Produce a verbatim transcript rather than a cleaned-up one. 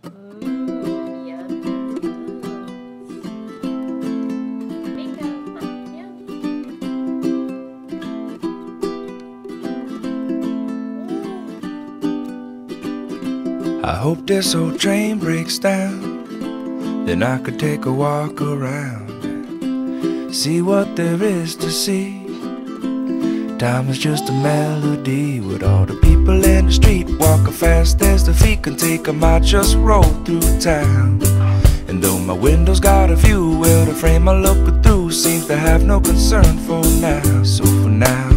Ooh, yummy. Makeup, yummy. I hope this old train breaks down, then I could take a walk around, see what there is to see. Time is just a melody with all the people in the street walking fast as the feet can take 'em. I just roll through town, and though my window's got a view, well, the frame I look through seems to have no concern for now. So for now,